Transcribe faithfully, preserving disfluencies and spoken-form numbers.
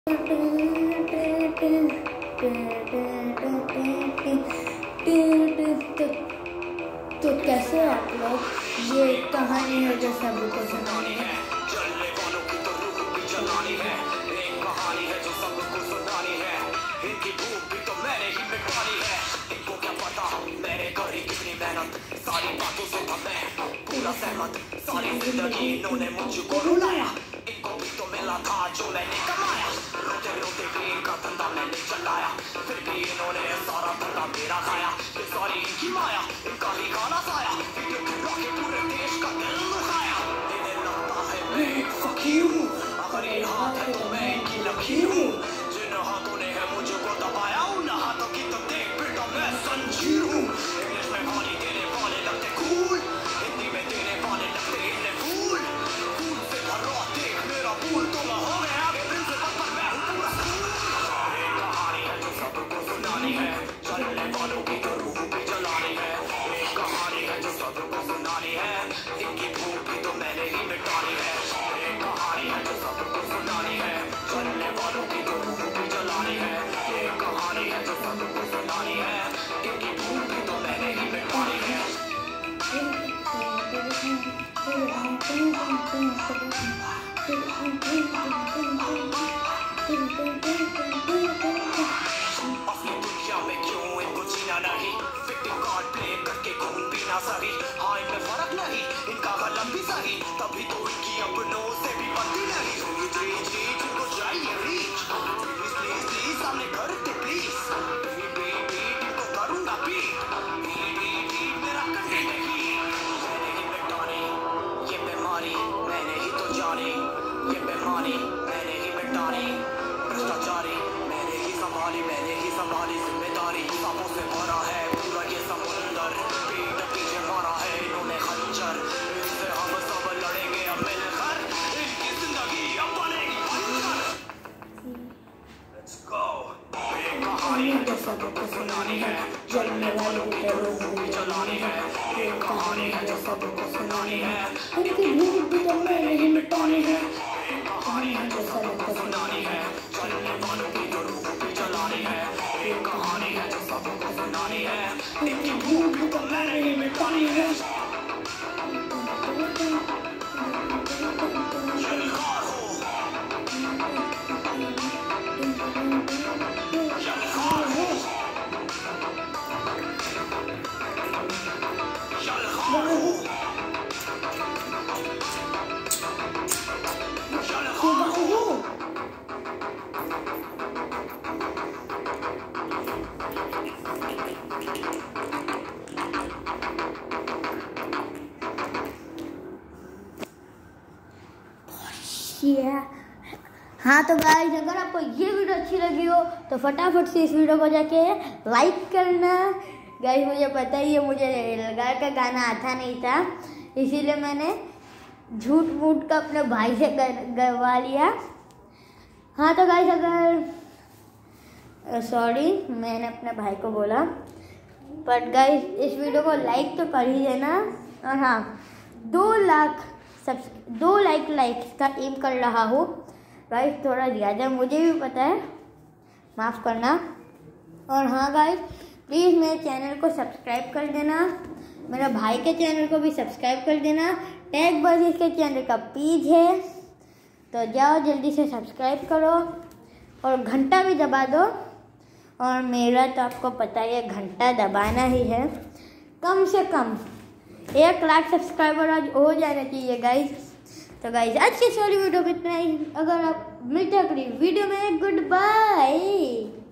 तो कैसे आप लोग, ये कहानी है जो सभी को सुनानी है। चलने वालों की तो रूह भी जलानी है, एक कहानी है जो सबको सुनानी है। इनकी भूख भी तो मैंने ही मिटानी है। इनको क्या पता मैंने करी कितनी मेहनत, सारी बातों से था मैं पूरा सहमत। सारी जिंदगी इन्होंने मुझको रुलाया, इनको भी तो मिला था जो मैंने कमाया। रोते रोते भी इनका धंधा मैंने चलाया, फिर भी इन्होंने सारा धंधा मेरा खाया। ये सारी इनकी माया, इनका ही खाना खाया। वीडियो गिरा के पूरे देश का दिल दुखाया। इन्हें लगता है मैं एक फकीर हूँ, अगर ये हाथ है तो मैं इनकी लकीर हूँ। जिन हाथों ने है मुझको दबाया, उन हाथों की तो देख बेटा मैं संजीर हूँ। इंग्लिश में गाली देने वाले लगते कूल, हिंदी में देने वाले लगते इन्हें फूल। फूल से भरो देख मेरा फूल, तो मैं हो गया आगे प्रिंसिपल पर मैं हूँ पूरा स्कूल। एक कहानी है जो सबको सुनानी है, चलने वालों की तो रूह भी जलानी है। एक कहानी है जो सबको सुनानी है, इनकी भूख भी तो मैंने ही मिटानी है। एक कहानी है जो सबको सुनानी है, चलने वालों की तो रूह भी जलानी है। एक कहानी है जो सबको सुनानी है, इनकी भूख भी तो मैंने ही मिटानी है। अपनी दुनिया में क्यों इनको जीना नहीं, विक्टिम कार्ड प्ले करके खून पीना सही। हाँ इनमें फर्क नहीं, इनका कलम भी सही, तभी तो इनकी अपनों से भी बनती नहीं। रीच रीच रीच इनको चाहिए रीच, प्लीज प्लीज प्लीज सामने करते प्लीज। बीट बीट बीट इनको करूँगा बीट, बीट बीट बीट मेरा करने नहीं। मैंने ही मिटानी ये बीमारी, मैंने ही तो जानी ये बेमानी, मैंने ही मिटानी भ्रष्टाचारी, मैंने ही संभाली मैंने ही संभाली जिम्मेदारी। सांपों से भरा है पूरा ये समुंदर, पीठ पीछे मारा है इन्होंने खंजर। इनसे हम सब लड़ेंगे अब मिलकर, इनकी जिंदगी अब बनेगी बंजर। Let's go। एक कहानी है जो सबको सुनानी है, जलने वालों की तो रूह भी जलानी है। एक कहानी है जो सबको सुनानी है, इनकी भूख भी तो मैंने ही मिटानी है। एक कहानी है जो सबको सुनानी है, चलने वालों की तो रूह भी जलानी है। एक कहानी है जो सबको सुनानी है, इनकी भूख भी तो मैंने ही मिटानी है। यलगार हो, यलगार हो, यलगार हो, यलगार हो। हाँ तो गाइस, अगर आपको ये वीडियो अच्छी लगी हो तो फटाफट से इस वीडियो को जाके लाइक करना। गाइस मुझे पता ही है मुझे रेलगाड़ का गाना आता नहीं था, इसीलिए मैंने झूठ मूठ का अपने भाई से गवा लिया। हाँ तो गाइस, अगर सॉरी मैंने अपने भाई को बोला, बट गाइस इस वीडियो को लाइक तो कर ही देना। और हाँ, दो लाख सब दो लाइक लाइक्स का एम कर रहा हूँ गाइस, थोड़ा ज़्यादा मुझे भी पता है, माफ़ करना। और हाँ गाइस, प्लीज़ मेरे चैनल को सब्सक्राइब कर देना, मेरे भाई के चैनल को भी सब्सक्राइब कर देना। टैग बस इसके चैनल का पेज है, तो जाओ जल्दी से सब्सक्राइब करो और घंटा भी दबा दो। और मेरा तो आपको पता है घंटा दबाना ही है, कम से कम एक लाख सब्सक्राइबर आज हो जाना चाहिए गाइस। तो गाइस आज की सॉरी वीडियो में इतना ही। अगर आप मिलते हैं अगली वीडियो में, गुड बाय।